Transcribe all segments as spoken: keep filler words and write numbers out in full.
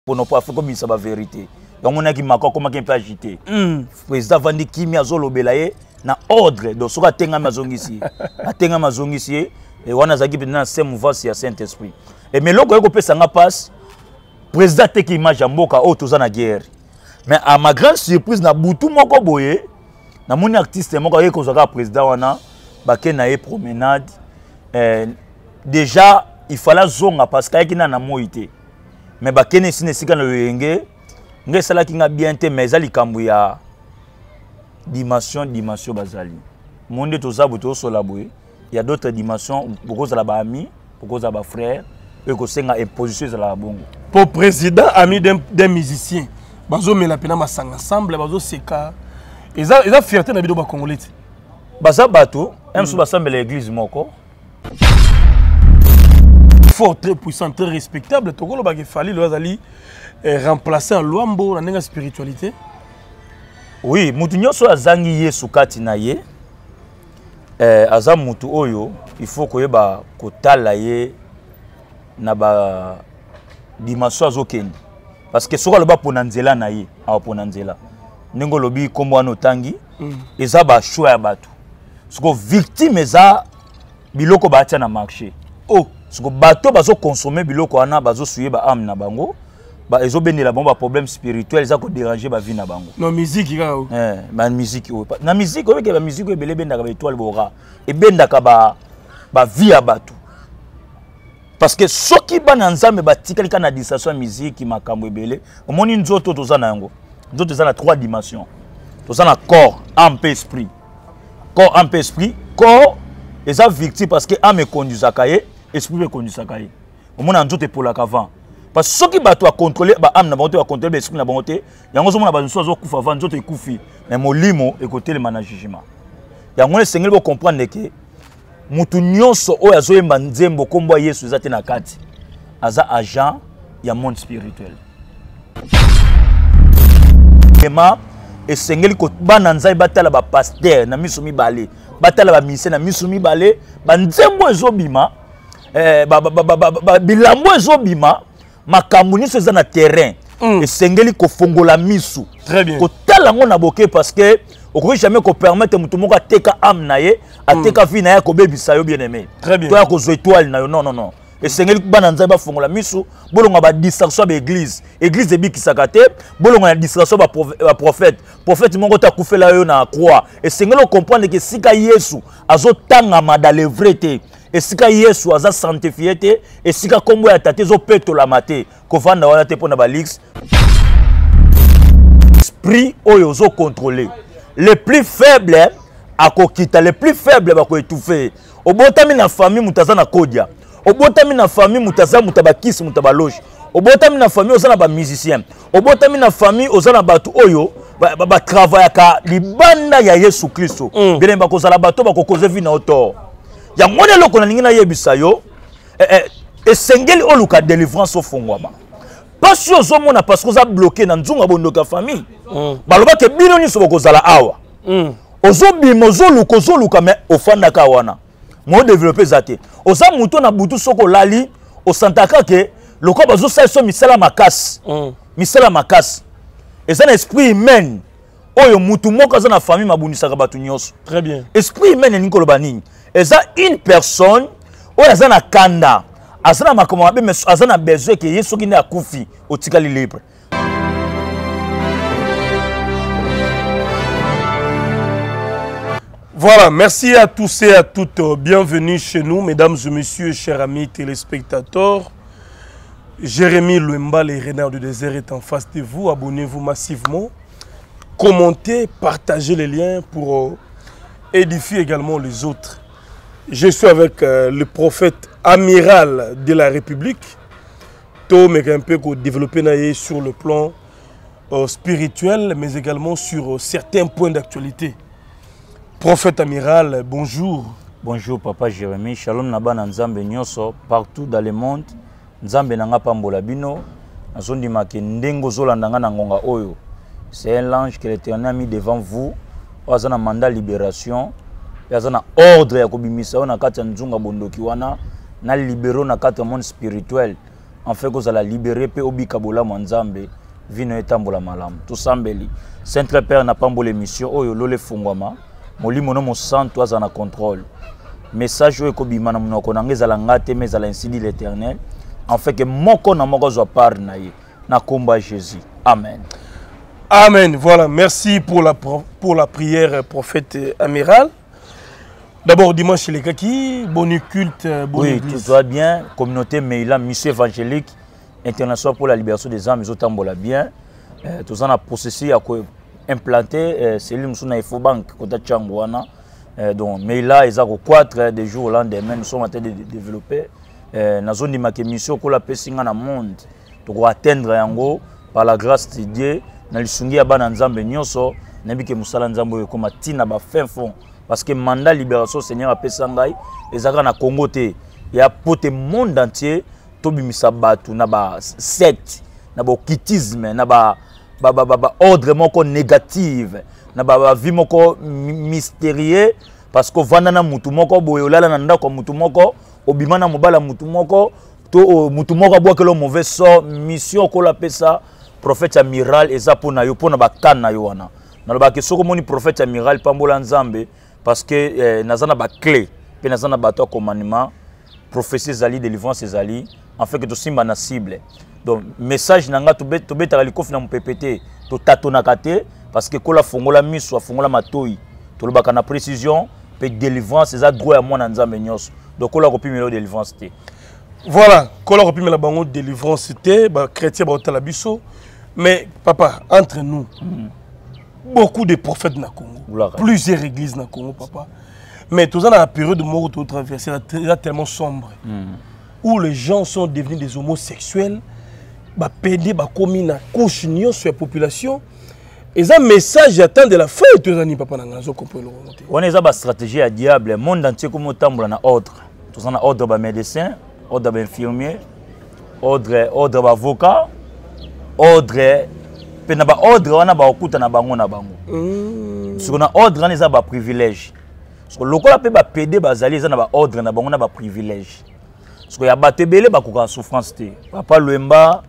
pour ne pas faire comme ça la vérité. Donc on a qui m'a comment qui peut agiter. Président Vandi Kimi azolo belaye na ordre donc soka tenga mazongisi. Na tenga mazongisi et wana zaki pendant ces mouvements ya Saint-Esprit. Et mais loko yoko pesa nga passe président te ki image mboka o toza na guerre. Mais à ma grande surprise na butu moko boye na moni artiste moko yeko zaka président wana ba ke na e promenade euh, déjà il fallait zonga parce qu'il y a na moité. Mais ba kene sine sika na yenge nge sala ki nga bien te mais ali kambu ya dimension dimension bazali. Monde toza buto sola boye. Il y a d'autres dimensions beaucoup za ba ami, beaucoup za ba frère et ko senga imposition za la bongo. Pour président ami d'un musicien. Bazo mela pena masanga ensemble bazo seka. Eza eza fierté na bido ba congolais. Baza bato, même sous basambe l'église moko. Fort, très puissant, très respectable. Togolo ba ke fali lo azali remplacer en Luambo na nenga spiritualité. Oui, mutu nyonso azangi Yesu kati na ye. Eh aza mutu oyo, il faut koyeba kotala ye na ba dimension azokeni. Parce que soka loba pona nzela na ye, awa pona nzela. Ndenge lobi kombo wana otangi, eza ba choix ya bato. Soko victime eza biloko batia na marché. Oh, soko bato bazo consommer biloko wana bazo suye ba âme na bango. Ba ezo benela bango ba problème spirituel eza ko déranger ba vie na bango. Non musique ka o. Eh, ba musique o. Na musique o ke ba musique o ebele bendaka ba étoile bora. E bendaka ba ba vie ya bato. Parce que ceux qui bana nzambe batikali kana distraction musique makambo ebele, omoni nzoto toza na yango. Nzoto toza na trois dimensions. Toza na corps, âme et esprit. Corps, âme et esprit. Corps eza victime parce que âme conduisaka ye, esprit conduisaka ye. Omona nzoto epolaka avant. Parce que ceux qui bato a contrôler ba âme na bango a contrôler l'esprit na bango te, yango zomona ba nso azo kufa avant nzoto ekufi. Mais molimo ekote le management. Yango le sengeli bo comprendre que mutu nyonso oyo azoyemba nzembo kombo Yesu ezate na kati aza agent ya monde spirituel. Ema esengeli ko bana nzai batala ba pasteur na miso mibale, batala ba ministère na miso mibale, ba nzembo ezobima, eh ba ba ba bilambo ezobima, makambo nyonso eza na terrain. Esengeli ko fongola miso. Très bien. Ko tala ngo na boke parce que on ne peut jamais permettre mutu moko ateka âme na ye, ateka vie na ye ko bebisa yo bien aimé. Très bien. Toi ko zo étoile na yo non non non. Et sengeli bana nzai ba fongola misu, bolonga ba distraction ba église. Église ebi kisaka te, bolonga na distraction ba prophète. Prophète moko ta kufela yo na croix. Et sengeli comprendre que sika Yesu azo tanga ma dans le vrai te. Et sika Yesu aza sanctifié te, et sika kombo ya tate zo peto la mate. Ko vanda wana te pona ba lix. Esprit oyo zo contrôler. Les plus faibles à kokita, les plus faibles à étouffer. Au botami na famille mutaza na kodia. Au botami na famille mutaza mutabakisi mutabaloge. Au botami na famille ozana ba musicien. Au botami na famille ozana batu oyo ba, ba, ba travailler ka libanda ya Yesu Kristo. Mm. Bien ba kozala bato ba kokoze vi na oto. Ya ngone loko na ningi na yebisa yo. Eh eh esengeli oluka délivrance au fongwama. Pas si ozomona parce que oza bloqué na nzunga bondoka famille. Mm. Baloba ke bino ni sobo kozala awa. Mm. Ozobima ozoluka ozoluka mais ofanda ka wana. Mo développer zate. Oza muto na butu soko lali osantaka ke loko bazo sa so misala makasi. Mm. Misala makasi. Eza na esprit humain. Oyo mutu moko za na famille mabunisaka batu nyonso. Très bien. Esprit humain ni koloba nini? Eza une personne oyo za na kanda. Azana makomo mabe mais azana besoin que Yesu ki ne akufi otikali libre. Voilà, merci à tous et à toutes. Bienvenue chez nous, mesdames et messieurs, chers amis téléspectateurs. Jérémy Luemba, le renard du désert, est en face de vous. Abonnez-vous massivement. Commentez, partagez les liens pour édifier également les autres. Je suis avec euh, le prophète amiral de la République. Tout mais un peu développé sur le plan euh, spirituel, mais également sur euh, certains points d'actualité. Prophète amiral, bonjour. Bonjour papa Jérémy, shalom naba na nzambe nyonso partout dans le monde. Nzambe nanga pambola bino, nazondi make ndengo zolanda nga na ngonga oyo. C'est un ange que l'Éternel a mis devant vous. Oazana mandat libération, oazana ordre ya kobimisa na kati ya nzunga bondoki wana na libéro na kati ya monde spirituel. en fait que la libérer pe obika bola mwanzambe vino etambola malamu tosambeli Saint Père n'a pas mbo l'émission oyo lole fungwama molimo no mo santo azana contrôle message oyo ko bimana munoko nangeza la ngate mais ala ainsi dit l'Éternel en fait que moko na moko zo par na ye na komba Jésus amen. Amen. Voilà, merci pour la, pour la prière, prophète amiral. D'abord, dimanche, les kaki, bon culte, bon oui, église. tout va bien. Communauté Meila, mission évangélique internationale pour la libération des âmes, ils ont bien. Euh, tout ça, on a processé, à implanter, c'est lui, nous avons fait banque, côté Tchangouana. Donc, Meila, ils ont quatre des jours au lendemain, nous sommes en train de développer. Dans la zone de ma mission, qu'on a passé dans le monde, pour atteindre Yango, par la grâce de Dieu. Na lisungi ya bana nzambe nyonso nabi ke musala nzambe ko matina ba fin fond parce que mandat libération Seigneur apesa ngai ezaka na Congo te ya pote monde entier to bimisa batu na ba secte na ba kitisme na ba ba ba, ba, ba ordre moko négative na ba, ba vie moko mystérieux parce que vanda na mutu moko boye olala na ndako mutu moko obimana mobala mutu moko to mutu moko abwakelo mauvais sort mission ko la pesa prophète amiral eza pona yo pona bakana yo wana na ba ke soko moni prophète amiral pambola nzambe parce que eh, nazana ba clé pe nazana bato commandement prophétie zali délivrance zali en fait que to simba na cible donc message nanga to bet to betaka likofi na mpepete to tatona kate parce que kola fongola miso fongola matoi to lobaka na précision pe délivrance eza droit ya mwana nzambe nyos donc kola kopimelo délivrance te voilà kola kopimela bango délivrance te ba chrétien ba otala biso. Mais papa, entre nous, mm. beaucoup de prophètes na Congo, Oulaka. Plusieurs églises na Congo, papa. Mais tout ça dans la période de mort où traversé, c'est tellement sombre, mm. où les gens sont devenus des homosexuels, bah pédé, bah commis na couche sur la population. Et ça message attend de la fin de tous les papa na zo comprendre. On est à stratégie à diable, le monde entier comme autant na ordre. Tout ça na ordre ba médecin, ordre ba infirmier, ordre ordre ba avocat. Ordre pena ba ordre wana ba okuta na bango na bango mm. So na ordre wana eza ba privilège so lokola pe ba pédé bazali eza na ba ordre na bango na ba privilège so ya batebele ba koka souffrance te papa Lwemba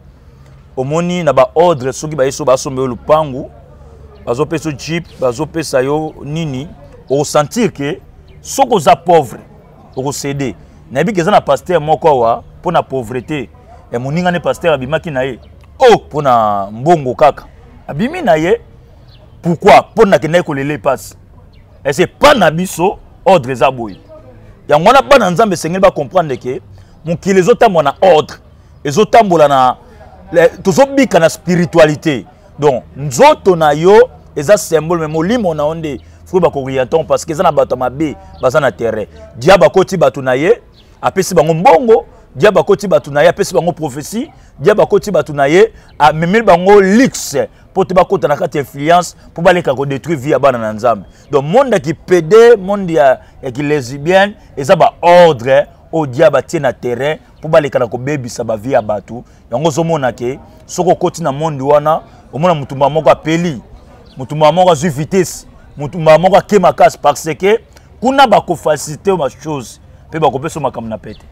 omoni na ba ordre soki ba yeso ba sombe lupangu bazo peso jeep bazo pesa yo nini o sentir que soko za pauvre o céder na bi kezana pasteur moko wa pona pauvreté et moninga ne pasteur abimaki na ye oh pour na mbongo kaka abimi na ye pourquoi pour na kene ko lele passe et c'est pas na biso ordre za boy ya ngona bana nzambe sengeli ba comprendre que mon ki les autres na ordre les autres mbola na tozo bika na spiritualité donc nzoto na yo eza symbole mais molimo na onde faut ba ko riaton parce que za na bato mabe baza na terrain diaba koti bato na ye apesi bango mbongo diaba koti bato na ye apesi bango prophétie diaba koti bato na ye a memel bango luxe pour te bakota na kati influence pour baleka ko détruire vie ya bana na nzambe donc monde qui pédé monde ya qui lesbienne eza ba ordre au diaba tie na terrain pour baleka na ko bebisa ba vie ya bato yango zo mona ke soko koti na monde wana omona mutumba moko apeli mutumba moko zu vitesse mutumba moko akema casse parce que kuna ba ko faciliter ma chose pe ba ko peso makamna na pete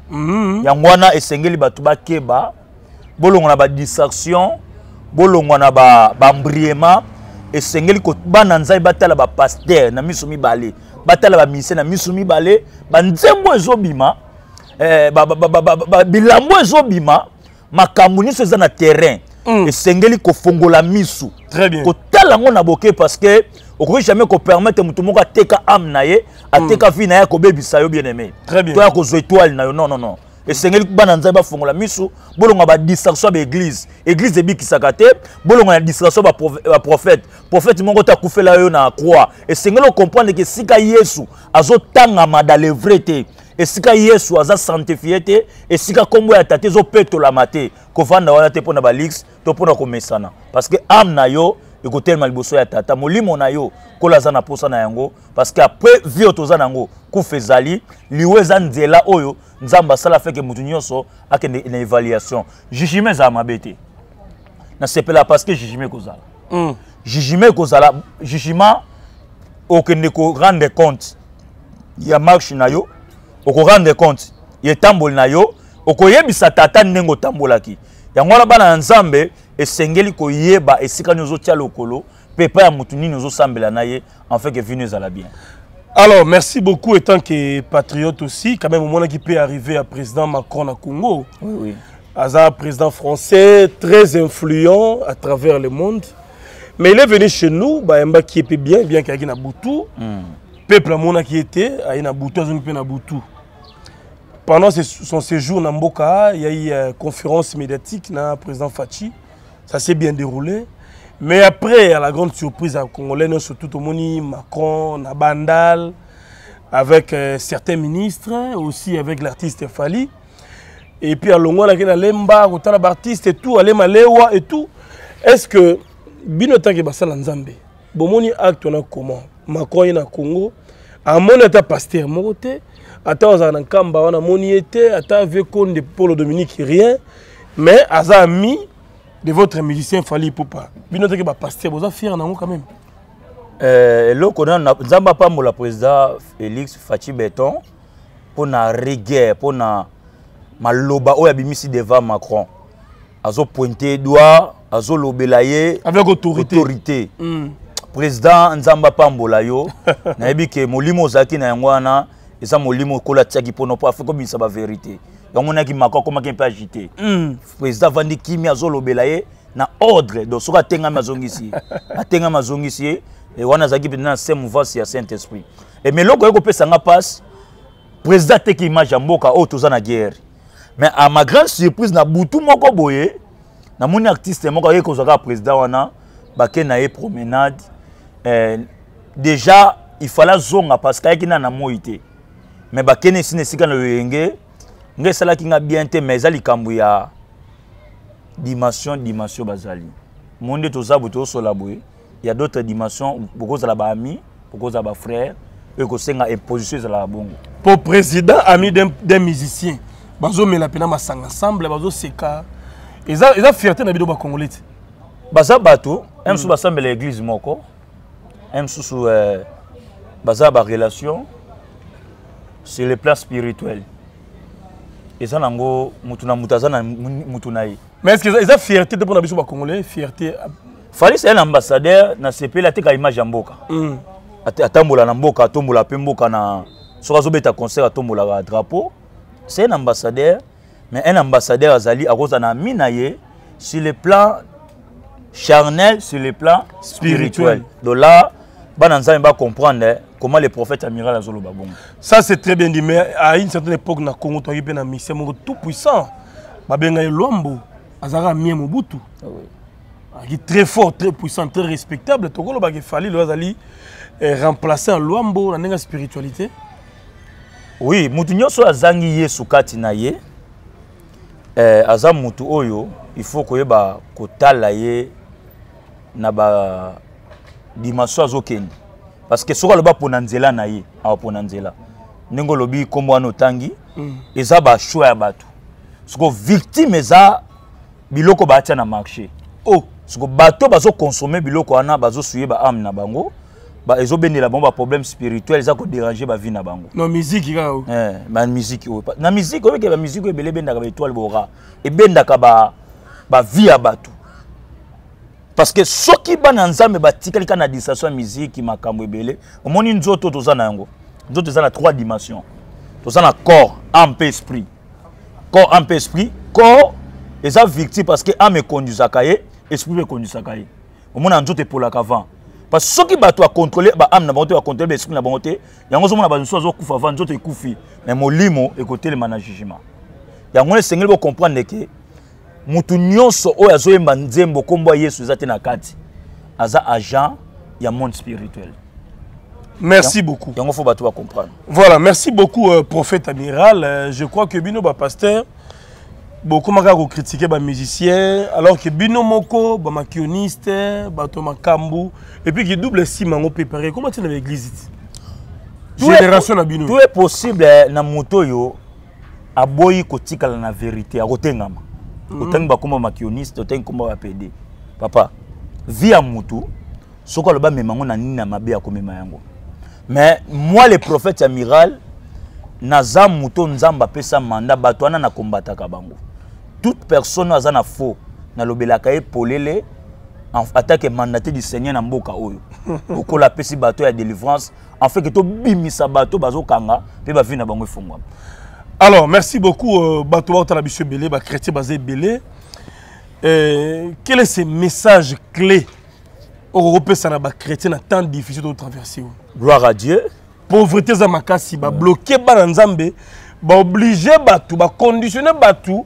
mm yango wana esengeli bato bakeba bolongo na ba distraction bolongo na ba bambriema esengeli ko bana nzai batala ba pasteur na miso mibale batala ba mise na miso mibale ba nzembo ezobima eh ba ba ba ba bilambo ezobima makambo niso eza na terrain mm. esengeli ko fongola miso très bien ko tala ngo na boke parce que okoki jamais ko permettre mutu moko ateka âme na ye ateka vie na ye ko bebisa yo bien aimé très bien to ya ko zo étoile na yo non non non esengeli bana nzai ba fongola miso bolonga ba distraction ba église église ebikisaka te bolonga na distraction ba prophète prophète moko ta kufela yo na croix esengeli comprendre que sika Yesu azotangama dans le vrai te esika Yesu aza sanctifié te esika kombo ya tate zo petola mate ko vanda wana te pona ba lix to pona ko mesana parce que âme na yo ekotelema liboso ya tata molimo na yo kola za na posa na yango parce que après vie otoza nango kufezali liweza nzela oyo nzamba sala feke mutu nyonso akende na évaluation jugement za mabete na sepela parce que jugement kozala mm. jugement kozala jugement okende ko rendre compte ya marche na yo oko rendre compte ya tambol na yo okoyebisa tata ndenge tambolaki yango wana bana nzambe esengeli koyeba esika nyozo tia lokolo pe pa ya mutu nini ozo sambela na ye en fait que vinu ezala bien. Alors, merci beaucoup, étant que patriote aussi, quand même, au moment qui peut arriver à président Macron à Congo. Oui, oui. Azar, président français, très influent à travers le monde. Mais il est venu chez nous, bah, qui est bien, bien qu'il y ait un boutou. Peuple à qui était, il y a un boutou, il y a un boutou. Pendant son séjour dans Mboka, il y a eu une conférence médiatique avec le président Fachi. Ça s'est bien déroulé. Mais après, à la grande surprise à Congolais, surtout au Moni, Macron, Nabandal, avec euh, certains ministres, aussi avec l'artiste Fali. Et puis à Longo, il y a Lemba, il artiste et tout, Alema Lewa et tout. Est-ce que, bien autant que Bassal Nzambe, Bomoni acte on a comment? Macron est au Congo, à mon état pasteur, mon côté, à temps en Kamba, on a moni été, à temps avec de Paulo Dominique, rien, mais à ça mis de votre musicien Fali Poupa. Bien autant que pasteur, vous avez fier quand même. Euh, là, on a Nzamba pas le président Félix Fachi Béton pour na rigueur, pour na maloba o yabimisi devant Macron. Azo pointer doigt, azo lobelaye avec autorité. autorité. Mm. Président Nzamba Pambola yo na yebi ke molimo zaki na yangwana eza molimo kola tiaki pono pa fa comme ça ba vérité. Donc on a qui Macron comment qui peut agiter. Mm. Président Vandi Kimi azo lobelaye na ordre donc soka tenga mazongisi. Atenga mazongisi et wana zaki pendant ces mouvements ya Saint-Esprit. Et mais loko yoko pesa nga passe président te ki image mboka o toza na guerre. Mais à ma grande surprise na butu moko boye na moni artiste moko yeko zaka président wana ba na ye promenade euh, déjà il fallait zonga parce que yaki na na moité. Mais ba kene sine sika na yenge nge sala ki nga bien te mais ali kambu ya dimension dimension bazali. Monde toza buto so la boye. Il y a d'autres dimensions, beaucoup de la amis, beaucoup de la frères, et que c'est une position de la bongo. Pour président, ami d'un musicien, bazo me la pena masanga ensemble, bazo seka. Ils ont ils ont fierté na bido ba congolais. Baza bato, même sous ensemble l'église moko, même sous baza ba relation sur le plan spirituel. Et ça nango mutuna mutaza na mutunayi. Mais est-ce qu'ils ont fierté de pour na biso ba congolais, fierté Fali c'est un ambassadeur na C P la te ka image ya mboka. Mm. Atambola na mboka, atombola pe mboka na soka zo beta concert atombola ba drapeau. C'est un ambassadeur mais un ambassadeur azali akoza na minaye sur le plan charnel, sur le plan spirituel. spirituel. Donc là, bana nzambe ba comprendre comment le prophète amiral azolo babongo. Ça c'est très bien dit mais à une certaine époque na Congo to yebe na mission moko tout puissant. Ba benga Lwambo azara mie Mobutu. Ah oui. Qui est très fort, très puissant, très respectable. Togolo ba fali le azali remplacer un Lwambo dans la spiritualité. Oui, mutu nyoso azangi Yesu kati na ye. Eh aza mutu oyo, il faut ko yeba kotala ye na ba dimension azokeni. Parce que soka loba pona nzela na ye, a pona nzela. Nengo lobi kombo ano tangi, mm. eza ba choix ya bato. Soko victime eza biloko ba tia na marché. Oh, soko bato bazo consommer biloko ana bazo suye ba âme na bango, ba ezo benela bango ba problème spirituel eza ko déranger ba vie na bango. Non musique ka o. Eh, ba musique o. Na musique o ke ba musique o belé benda ka ba étoile bora. E benda ka ba ba vie ya bato. Parce que ceux qui bana nzambe ba tikali kana distraction musique makambo ebele, omoni nzoto toza na yango. Nzoto toza na trois dimensions. Toza na corps, âme et esprit. Corps, âme et esprit, corps eza victime parce que âme conduit akaye. Esprit est conduit ça caille. Au moins en tout pour la avant. Parce que ceux qui battent à contrôler, bah âme n'a pas à contrôler l'esprit n'a pas monté. Il y a un moment où on a besoin de couper avant, d'autres couper. Mais mon limo écoutez le management. Il y a un moment où Seigneur va comprendre que mutu nyonso o yazo yemba nzembo kombo Yesu ezate na kati. Aza agent il y a monde spirituel. Merci beaucoup. Il faut battre à comprendre. Voilà, merci beaucoup euh, prophète amiral. Euh, je crois que bino ba pasteur beaucoup de critiquer les musiciens, alors que Bino Moko, les maquillonistes, les makambu, et puis qui double si mango préparé. Comment tu es dans l'église? Génération à Bino. Tout est possible na moto yo aboyi kotika la vérité a kotengama. Otenga comme maquilloniste, otenga comme ba P D. Papa, vie à moto, soko loba memango na nini na mabe ya komema yango. Mais moi le prophète amiral naza muto nzamba pesa mandat bato wana na kombataka bango. Toute personne aza na faux na lobelaka e polele en attaque mandaté du Seigneur na mboka oyo. Okola pesi bato ya délivrance en fait que to bimisa bato bazo kanga pe ba vina bango fungwa. Alors merci beaucoup euh, bato ba Monsieur Belé ba chrétien basé Belé. Euh, quel est ce message clé au repère ça na ba chrétien na temps difficile de traverser? Gloire à Dieu. Pauvreté za makasi ba bloquer ba nzambe ba obliger bato ba conditionner bato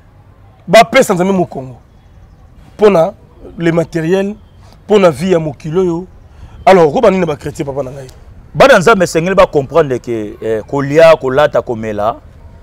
ba pesa nzambe mo Congo. Pona les matériels pour la vie à Mokilo. Alors, comment est-ce que les chrétiens papa nangai? Badanza mais sengeli ba comprendre que kolia kolata komela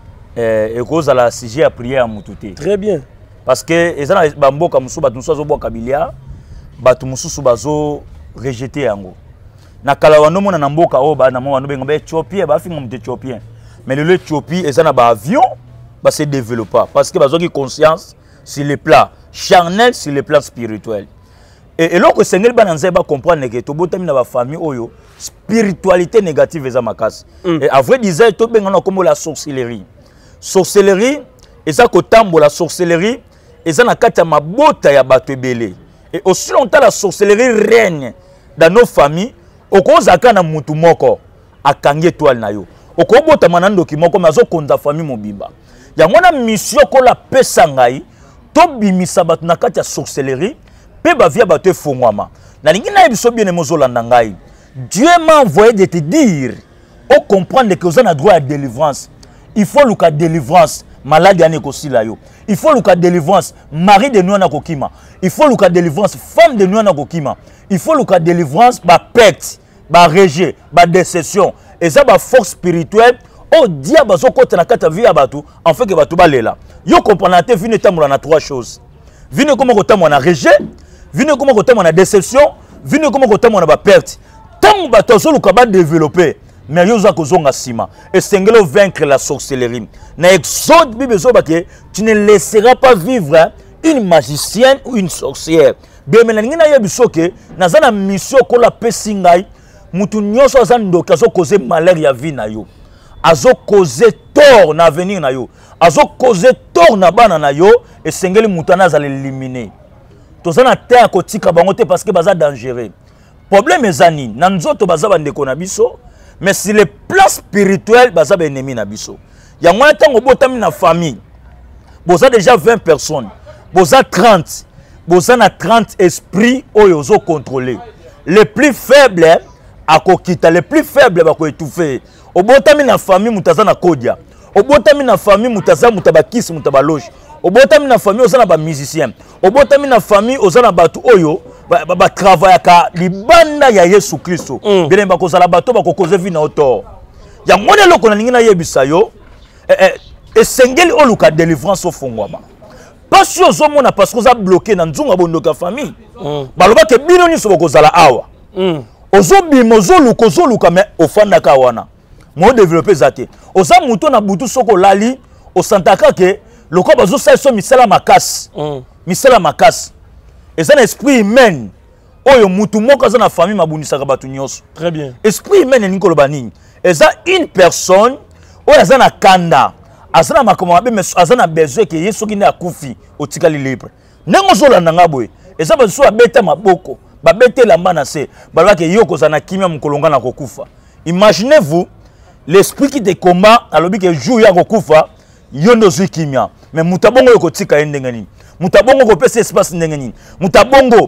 et cause à la sujet à prier à mututé. Très bien. Parce que ezana bamboka musu batu musu azo boka bilia batu musu bazo rejeter yango. Na kala wano mona na mboka o ba na mo wano benga ba Éthiopien ba finga muté Éthiopien. Mais le Éthiopie ezana ba avion ba se développer parce que bazo qui conscience sur les plans charnel, sur les plans spirituels. Et, et là que Seigneur bananza ba comprendre que to botami na ba famille oyo spiritualité négative eza makasi. Mm. Et à vrai dire to bengana comme la sorcellerie. Sorcellerie eza ko tambola sorcellerie eza na kati ya mabota ya bato ebele. Et aussi longtemps la sorcellerie règne dans nos familles, okozaka na mutu moko akangi étoile na yo. Okobota manando ki moko mazo konza famille mobimba. Ya mwana mission ko la pesa ngai to bimisa bato na kati ya sorcellerie pe ba via bato efongwama. Na lingi na biso bien emozolanda ngai. Dieu m'a envoyé de te dire au comprendre que vous avez droit à délivrance. Il faut le cas délivrance malade ane kosila yo. Il faut le cas délivrance mari de nous na kokima. Il faut le cas délivrance femme de nous na kokima. Il faut le cas délivrance ba perte, ba rejet, ba déception. Et ça ba force spirituelle au diable zo côté na kata vie abatu en fait que batu balela. Yo comprendre te vine tamula na trois choses. Vine comment kotamwa na rejet, vine comment kotamwa na déception, vine comment kotamwa na ba perte. Tant bato zo luka ba développer mais yo za kozonga sima et sengelo vaincre la sorcellerie. Na Exode Bible zo baké tu ne laisseras pas vivre une magicienne ou une sorcière. Bien maintenant ngina yebiso ke nazana mission ko la pesingai mutu nyoso azando kazo causer malheur ya vie na yo. Azo causer tort na avenir na yo. Azo causer tort na bana na yo et sengeli mutana za l'éliminer. Tozana terre kotika bango te parce que baza dangereux. Problème ezani na nzoto baza bandeko na biso mais si le plan spirituel baza ba ennemi na biso. Ya ngwana tango botami na famille. Boza déjà vingt personnes. Boza trente. Boza na trente esprits oyo zo contrôler. Les plus faibles à kokita, les plus faibles ba ko étouffer. Obotami na famille mutaza na kodia. Obotami na famille mutaza mutabakisi mutabaloge. Obotami na famille ozana ba musicien. Obotami na famille ozana batu oyo ba, ba, ba travailler ka libanda ya Yesu Kristo. Mm. Bien ba kozala bato ba kokoze vi na autor. Ya ngone loko na ningina yebisa yo. Eh eh esengeli oluka délivrance ofongwama. Pas si ozomona parce que oza bloqué na nzunga bondoka famille. Mm. Baloba ke bino nyiso bokozala awa. Mm. Ozobi mozolu kozoluka mais ofanda ka wana. Mo développer zate. Oza muto na butu soko lali osantaka ke loko bazo sa so misala makasi. Mm. Misala makasi. Eza na esprit humain. Oyo mutu moko za na famille mabunisaka batu nyoso. Très bien. Esprit humain ni koloba nini? Eza une personne oyo aza na kanda. Aza na makoma mabe mais aza na besoin ke yeso ki ne akufi otikali libre. Nengo zolanda ngabwe. Eza bazo abeta maboko. Babete lamba na se. Balwa ke yoko za na kimia mukolonga na kokufa. Imaginez-vous l'esprit qui te combat alobi ke jour ya kokufa yondo zui kimia. Mais mutabongo yoko tika endenge nini. Mutabongo ko pesa espace ndenge nini. Mutabongo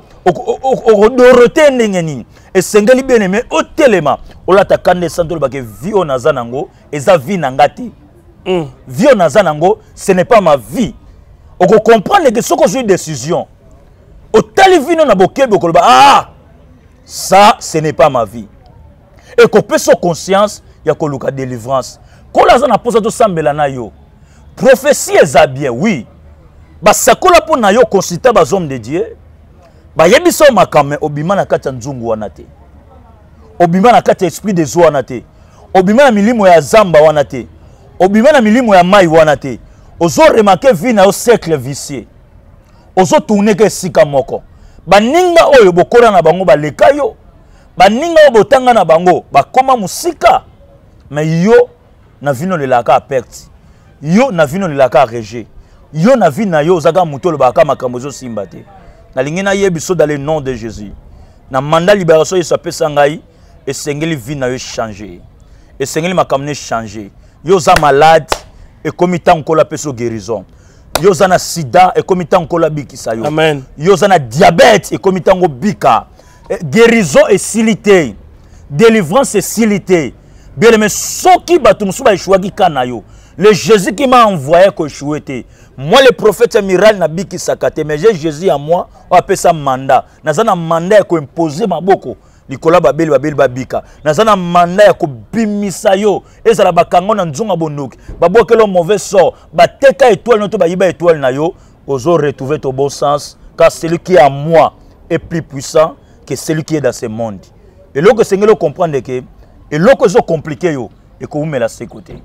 o dorote ndenge nini. Esengeli bien aimé o telema olata kande santo ba ke vie onaza nango eza vie nangati. Mm. Vie onaza nango ce n'est pas ma vie. Oko comprendre que soko zui décision. Au télévision na bokebe koloba ah ça ce n'est pas ma vie. Et ko pesa conscience ya koluka délivrance. Ko la za na posa to sambela na yo. Prophétie est bien, oui. Ba sakola po na yo consulter ba hommes de Dieu. Ba yebiso makame obima na kati nzungu wana te. Obima na kati esprit de zo wana te. Obima na milimo ya zamba wana te. Obima na milimo ya mai wana te. Ozo remarquer vie na au cercle vicieux. Ozo tourner ke sika moko. Ba ninga oyo bokola na bango ba leka yo. Ba ninga oyo botanga na bango ba koma musika. Mais yo na vino le laka perte yo na vino le laka rejet yo na vino yo zaka muto le baka makambo zo simbate na lingena yebiso dans le nom de Jésus na mandat libération yesu apesa ngai esengeli vino yo changer esengeli makambo changer yo za malade et comme tant qu'on la peso guérison yo za na sida et comme tant qu'on la bikisa yo amen yo za na diabète et comme tant go bika guérison et silité délivrance et silité bien mais ce qui batum suba échouaki kanayo le Jésus qui m'a envoyé que échoué moi le prophète amiral na biki sakate mais j'ai Jésus à moi on appelle ça mandat nazana mandat ko imposer maboko likola babeli babeli babika nazana mandat ko bimisa yo ezala bakango na nzunga bonoki babokelo mauvais sort bateka étoile noto bayiba étoile na yo ozo retrouver ton bon sens car celui qui est à moi est plus puissant que celui qui est dans ce monde et là que sengelo comprendre que et là que zo compliqué yo et que vous met la ses côtés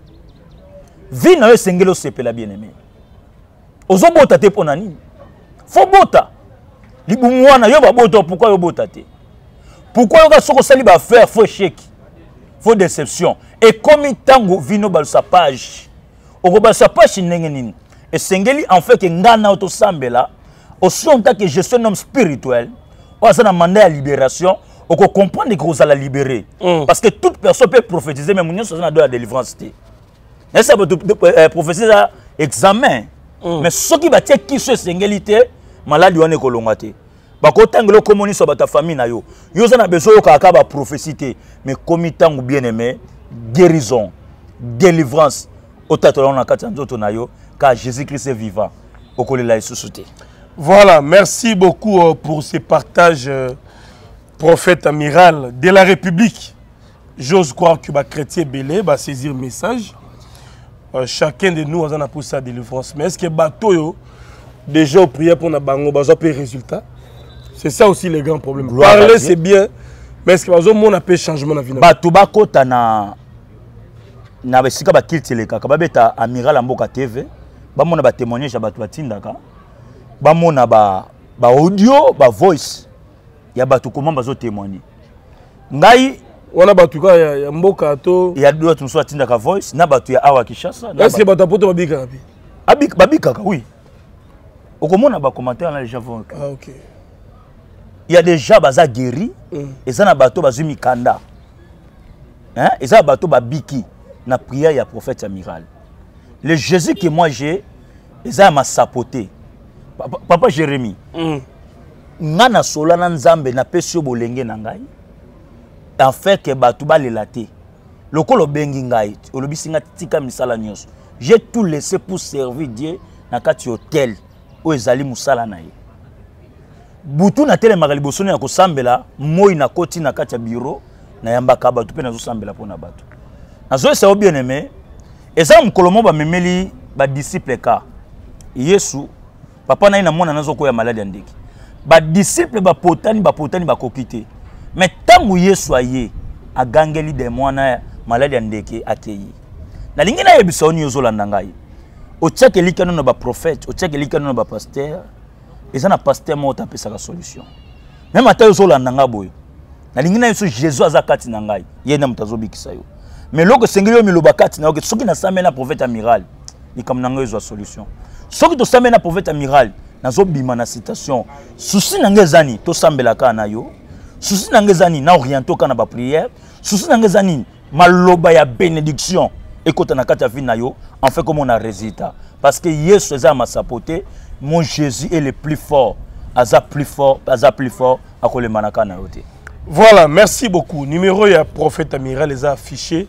vie na yo sengelo sepela bien aimé ozo bota te ponani faut bota libumwana yo ba bota pourquoi yo bota te pourquoi yo ka soko sali ba faire faux chèque faux déception et comme tango vino ba sa page oko ba sa page ndenge nini et sengeli en fait que ngana auto sambela au son tant que je suis un homme spirituel ou ça na mandat à libération on comprendre que vous allez libérer mm. parce que toute personne peut prophétiser mais mon ça na de la délivrance té mais ça peut prophétiser examen mm. mais ce qui va dire qui se singalité malade on est kolongate ba ko tangelo komoni so ba ta famille na yo yo za na besoin yo kaka ba prophétie mais comme tangu bien aimé guérison délivrance au tatolo na kati nzoto na yo car Jésus-Christ est vivant okolela isusuté. Voilà, merci beaucoup euh, pour ces partages euh, prophète amiral de la République. J'ose croire que les chrétiens belé va saisir le message. Euh, chacun de nous a pour sa délivrance. Mais est-ce que bateau déjà prier pour na bango bazo pe résultat? C'est ça aussi le grand problème. Gloire parler c'est bien, mais est-ce que bazo mon appel changement na vie na bato bakota na na besika ba kilteleka ka babeta amiral amboka T V ba mona ba témoignage bato batindaka ba mona ba ba audio ba voice ya bato comment bazo témoigner ngai wana bato ka ya, ya mboka to ya do tu so atindaka voice na bato ya awa Kishasa est-ce que bato poto babika bi abik babika ka oui okomona ba commentaire na les gens vont ah OK il y a déjà baza guéri mm. et ça na bato bazumi kanda hein et ça bato babiki na prière ya prophète amiral le Jésus que moi j'ai et ça m'a sapoté papa, papa Jérémie mm. ngana sola na nzambe na pesio bolenge na ngai en fait que bato ba lelaté lokolo bengi ngai olobisinga tika misala nyos j'ai tout laissé pour servir Dieu na kati hôtel o ezali musala na ye butu na tele makaliboso na ko sambela moi na koti na kati ya bureau na yambaka bato pe na zo sambela pona bato nazo ça bien aimé et ça mkolomo ba memeli ba disciple ka Yesu papa na ina mona nazo ko ya malade ndeki ba disciple ba potani ba potani ba kokite mais tangu Yesu aye agangeli de mwana malade ndeki akeyi na lingina yebisa oni yozolanda ngai o tcheke likano na ba prophète o tcheke likano na ba pasteur et ça na pasteur mo tapesa ka solution même ata yozolanda ngaboy na lingina Yesu Jésus azakati na ngai ye na mutazobikisa yo mais loko sengeli miloba kati na yo soki na samena prophète amiral ni comme na ngai zo solution soki to samena prophète amiral nazo bima na citation souci na ngezani to sambela ka na yo souci na ngezani na oriento ka na ba prière souci na ngezani maloba ya bénédiction ekota na kati ya vie na yo en fait comme on a résultat parce que Yesu eza ma sapoté mon Jésus est le plus fort aza plus fort aza plus fort akole manaka na yote. Voilà, merci beaucoup. Numéro ya prophète amiral les a affiché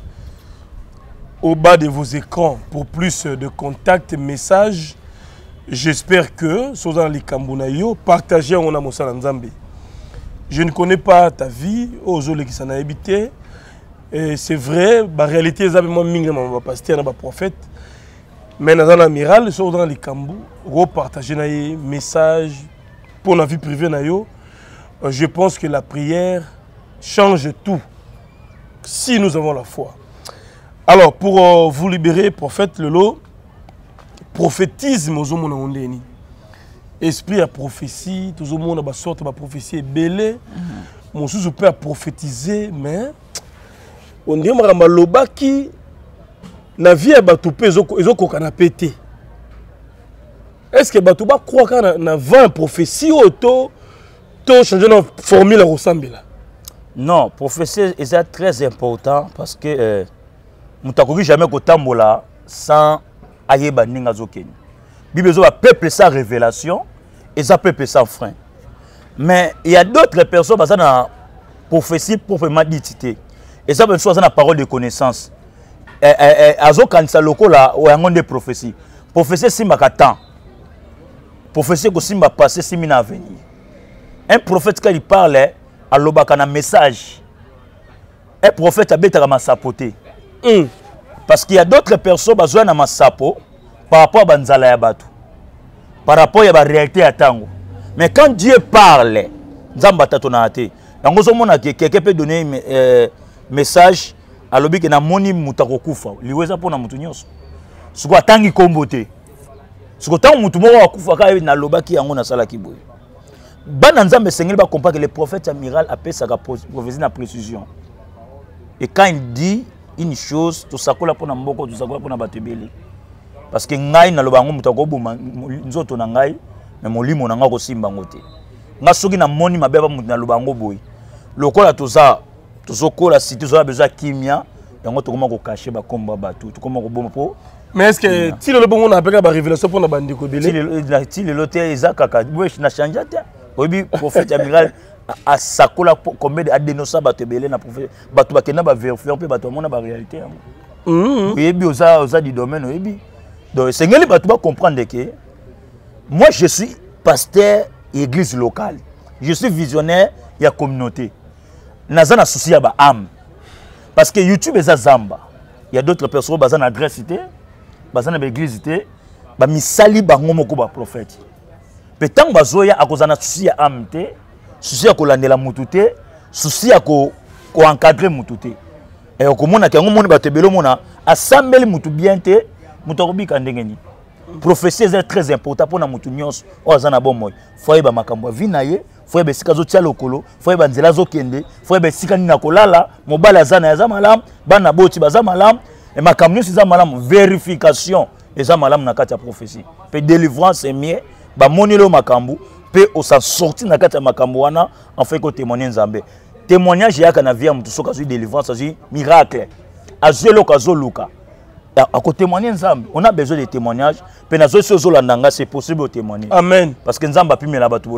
au bas de vos écrans pour plus de contacts, messages. J'espère que Sozan Likambunayo partagez on a Moussa Nzambe. Je ne connais pas ta vie, aux autres qui s'en a habité. Et c'est vrai, la réalité est moi mingle ma pasteur na prophète. Mais dans l'amiral, Sozan Likambu, repartager na message pour la vie privée na yo. Je pense que la prière change tout si nous avons la foi. Alors, pour euh, vous libérer, prophète Lelo, prophétisme aux hommes on ondeni. Esprit à prophétie, tous les monde a sorte de prophétie belé. Mon sous peut prophétiser, mais on dit que loba qui na vie ya bato pe ezokoka na pété. Est-ce que bato ba croire ka na vingt prophéties auto to changer na formule ressemble? Non, prophétie est très important parce que euh, mutakoki jamais kotambola sans ayeba ninga zokeni. Bible zo ba peuple sans révélation et ça peuple sans frein. Mais il y a d'autres personnes qui ont une prophétie proprement dite. Et ça, c'est une parole de connaissance. Azo kanisa loko la ou un des prophéties. Prophétie simba katan. Prophétie que simba passé simina à venir. Un prophète quand il parle, à l'obaka na message. Un prophète a bêta ma sapoté. Parce qu'il y a d'autres personnes qui ont ma sapo par rapport à banzala ya batu. Par rapport à la réalité à tango. Mais quand Dieu parle, Nzamba tatonate. Donc on a quelqu'un peut donner un euh, message à l'objet que na moni mutakokufa. Liweza pona mutu nyonso. Suko atangi kombote. Suko tango mutu moko akufa ka na lobaki yango na sala kiboye. Bana Nzambe sengeli ba comprendre que le prophète amiral appelle sa prophétie na précision. Et quand il dit une chose, tout ça kola pona mboko, tout ça kola pona batebeli. Parce que ngai na lobango mutakobuma nzoto na ngai. Mais molimo nanga ko simba ngote nga soki na moni mabeba mutu na lubango boy lokola toza tozokola si toza besoin kimia yango tokoma ko cacher ba komba batu tokoma ko bomba po. Mais est-ce que ti le bongo na apeka ba révélation pour na bandiko belé ti le lote ezakaka wesh na changer te obi prophète amiral a sakola combien de dénoncer batu belé na prophète batu bakena ba vérifier pe batu mona ba réalité yango oyebi oza oza du domaine oyebi donc sengeli batu ba comprendre que moi, je suis pasteur église locale. Je suis visionnaire de la communauté. Je suis un souci à l'âme. Parce que YouTube est un zamba. Il y a d'autres personnes qui ont une adresse, qui ont une église, qui ont un sali de prophète. Peut-être que vous avez un souci à l'âme, un souci à la moutouté, un souci à encadrer la moutouté. Et vous avez un assemblée de bien, vous prophétie est très important pour nous tous. Oh, ça na bon moi. Faut y ba makambo vinaye, faut y ba sika zo tia lokolo, faut y ba nzela zo kende, faut y ba sika ni na kolala, mobala zana ya za malam, bana boti ba za malam, et makambo si za malam vérification et za malam na kati ya prophétie. Pe délivrance est mieux, ba monelo makambo, pe o sa sorti na kati ya makambo wana en fait ko témoigner Nzambe. Témoignage ya kana via mutu soka zo délivrance, zo miracle. Azelo kazo luka. À côté témoigner Nzambe, on a besoin de témoignages. C'est possible de témoigner. Amen. Parce que Nzambe a pu me la battre.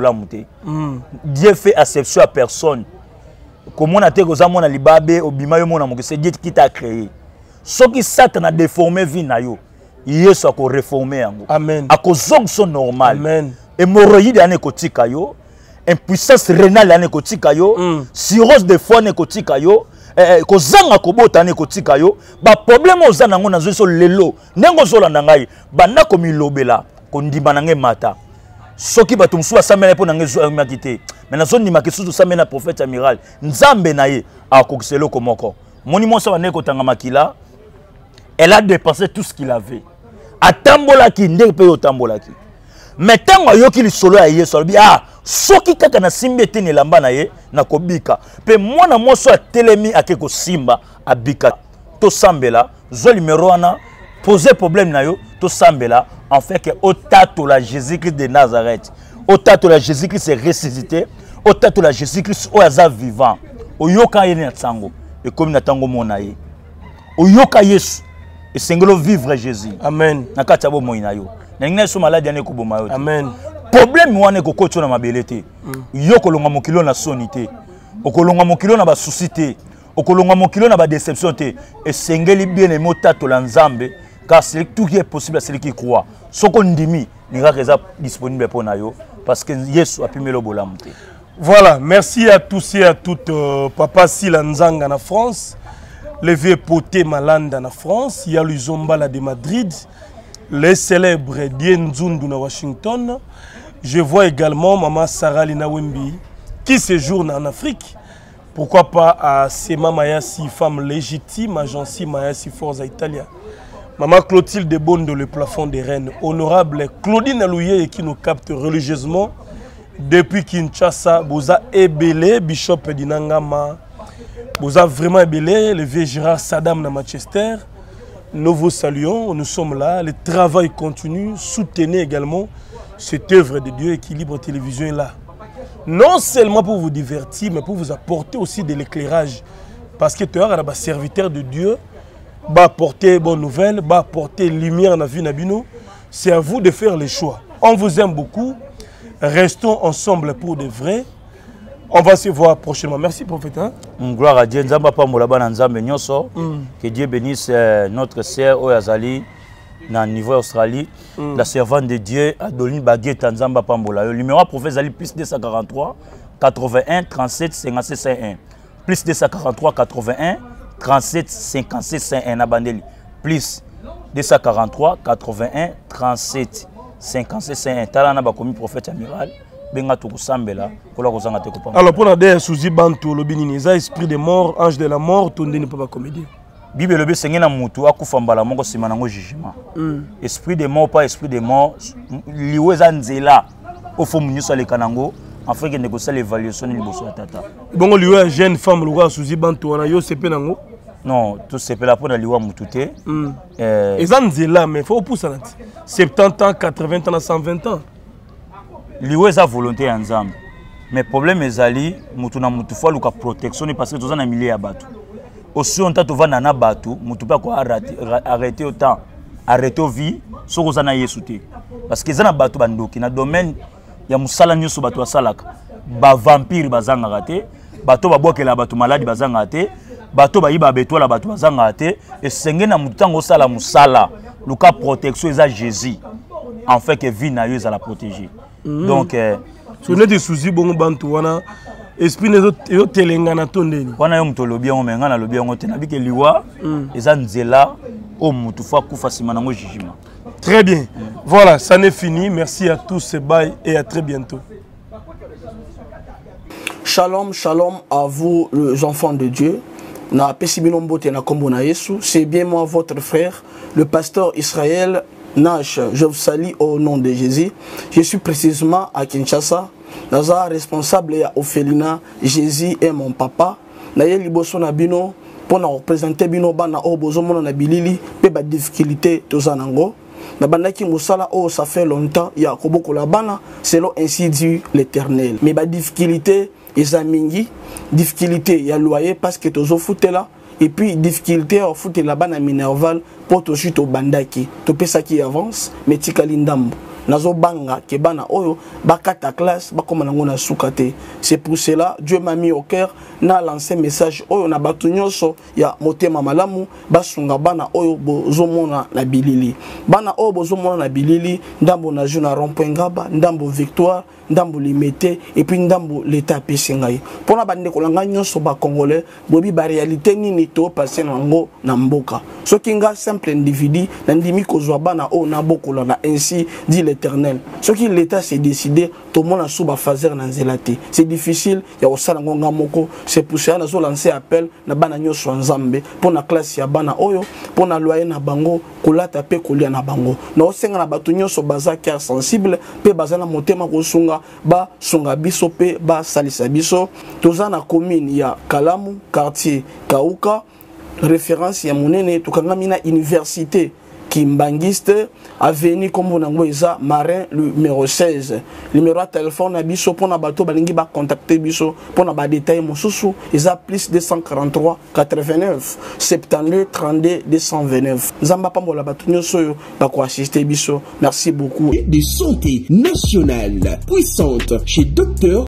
Dieu fait exception à personne. Comme on a été aux amants à l'Ibabé, au Bimayo, c'est Dieu qui t'a créé. Ce qui Satan a déformé vie na yo, il soit réformé. Amen. À cause de son normal. Amen. Hémorroïde ane kotika yo, impuissance rénale ane kotika yo, cirrhose de foie ane kotika yo. ko zanga ko botane ko tika yo ba problème ozana ngona zo lelo nengo zo landa ngai banda ko milobela ko ndima nange mata soki bato musu asamela po nange zo makite mais na zo ndima kisuzu samela prophète amiral Nzambe na ye akokiselo ko moko moni monsa wane ko tanga makila elle a dépensé tout ce qu'il avait atambola ki ndenge pe otambola ki mais tango yoki li solo ya Yesu albi ah soki kaka na simbe te ne lamba na ye na kobika pe mwana moso a telemi akeko simba abika to sambela zo numéro wana poser problème na yo to sambela en fait que otato la Jésus-Christ de Nazareth otato la Jésus-Christ est ressuscité otato la Jésus-Christ o aza vivant oyoka ye na tsango et comme na tango mona ye oyoka Yesu et sengelo vivre Jésus amen na kati abo moina yo na so malade ane ko boma yo amen problème wana ko kocho na mabelete yo kolonga mokilo na sonité okolonga mokilo na ba souci te okolonga mokilo na ba déception te et sengeli bien aimé otato la Nzambe car c'est tout qui est possible à celui qui croit soko ndimi ni reza disponible pour na yo parce que Yesu a pu me lo bolamu te. Voilà, merci à tous et à toutes euh, papa Sila Nzanga na France, le vieux poté Malanda na France, il y a le Zombala de Madrid, les célèbres Dien Zundu na Washington. Je vois également maman Sarah Lina Wembi qui séjourne en Afrique. Pourquoi pas à Sema Mayasi, femme légitime, agence Mayasi Forza Italia. Maman Clotilde Bondo, le plafond des reines. Honorable Claudine Alouye qui nous capte religieusement depuis Kinshasa. Boza Ebele, Bishop Dinangama. Boza vraiment Ebele, le vieux Gérard Saddam na Manchester. nous vous saluons, nous sommes là, le travail continue, soutenez également cette œuvre de Dieu. Équilibre Télévision est là. Non seulement pour vous divertir, mais pour vous apporter aussi de l'éclairage. Parce que tu es un serviteur de Dieu, va apporter bonnes nouvelles, va apporter lumière dans la vie Nabino. C'est à vous de faire les choix. On vous aime beaucoup. Restons ensemble pour de vrai. On va se voir prochainement. Merci, prophète. Hein? Gloire à Dieu. Que Dieu bénisse notre sœur Oyazali dans le niveau Australie. Mm. La servante de Dieu, Adoline Baguette Nzamba Pambola. Le numéro prophète Zali plus deux cent quarante-trois, quatre-vingt-un, trente-sept, cinquante-sept, cinquante-un. Plus deux cent quarante-trois, quatre-vingt-un, trente-sept, cinquante-sept, cinquante-un. Abandeli. Plus deux cent quarante-trois, quatre-vingt-un, trente-sept, cinquante-sept, cinquante-un. Talana Bakomi prophète amiral. Alors pour la souci bantu lobini ça esprit de mort, ange de la mort, ton ne peut pas comédie. Bible lobi sengena mutu akufambala moko simanango jugement. Esprit de mort pas esprit de mort liwe za nzela au fond munyosa le kanango afin que négocier l'évaluation ni liboso tata. Bongo liwe jeune femme loka souci bantu wana yo sepe nango. Non, tout c'est là pour la liwa mutute. Euh et za nzela mais faut pousser là. soixante-dix ans, quatre-vingts ans, cent vingt ans. Liwe za volonté ya nzambe. Mais problème ezali mutu na mutu fois luka protection parce que toza na milieu ya batu. Aussi on t'a trouvé na batu, mutu pas quoi arrêter autant, arrêter au vie, soko za na yesu te. Parce que za na batu bandoki na domaine ya musala nyoso batu asalaka. Ba vampire bazanga raté, bato ba bokela batu maladi bazanga raté, bato ba yiba beto la batu bazanga raté et sengé na mutu tango sala musala, luka protection eza Jésus. En fait que vie na yo za la protéger. Mm. Donc, euh, si vous avez des soucis, bon, bantu wana esprit ne yo telenga na tondeni. Wana yo mto lobia on menga na lobia on tena bike liwa eza nzela o mutu fa kufa simana ngo jugement. Très bien. Mm. Voilà, ça n'est fini. Merci à tous bye et à très bientôt. Shalom, shalom à vous les enfants de Dieu. Na pesibino mbote na kombo na Yesu, c'est bien moi votre frère, le pasteur Israël Nash, je vous salue au nom de Jésus. Je suis précisément à Kinshasa. Naza responsable ya Ophelina. Jésus est mon papa. Naye liboso na bino pour na représenter bino bana o bozomo na bilili pe ba difficulté tozanango. Na bandaki musala o ça fait longtemps ya koboko la bana selon ainsi dit l'Éternel. Mais ba difficulté ezamingi, difficulté ya loyer parce que tozo foutela. Et puis, difficulté au foot et la banane minerval pour tout suite au bandaki. Tout ça qui avance, mais tikalindambo. Nazo banga, kebana oyo, bakata classe, bakoma nangona soukate. C'est pour cela, Dieu m'a mis au cœur, na lancé message oyo, na batunyoso, ya motema malamu, basunga bana oyo, bozomona na bilili. Bana oyo, bozomona na bilili, ndambo na juna rompengaba, ndambo victoire, ndambo limité, et puis ndambo l'état pesengai. Pour na bande kolanga nyoso ba congolais, bobi ba réalité nini to passé nango na mboka. So kinga simple individu, nandimi kozwa bana oyo na bokola na ainsi dit l'Éternel. Ce qui l'État s'est décidé, tout le monde a souba fazer na zelati. C'est difficile, il y a aussi ngonga moko. C'est pour ça que lancé appel na bana nyoso nzambe pour na classe ya bana oyo, pour na loyer na bango, kolata pe kolia na bango. Na osenga na batu nyoso baza cœur sensible, pe baza na motema kosunga ba sunga biso pe ba salisa biso. Toza na commune ya Kalamu, quartier Kauka, référence ya monene tukanga mina université Kimbangiste, avenue comme on a Marin numéro seize. Numéro de téléphone à Bisso pour na bateau balingi ba contacter Bisso pour na ba détail mon sousou. Ils a plus deux cent quarante-trois quatre-vingt-neuf soixante-douze trente-deux deux cent vingt-neuf. Zamba pambo la bateau nyoso ba ko assister Bisso. Merci beaucoup. De santé nationale puissante chez Docteur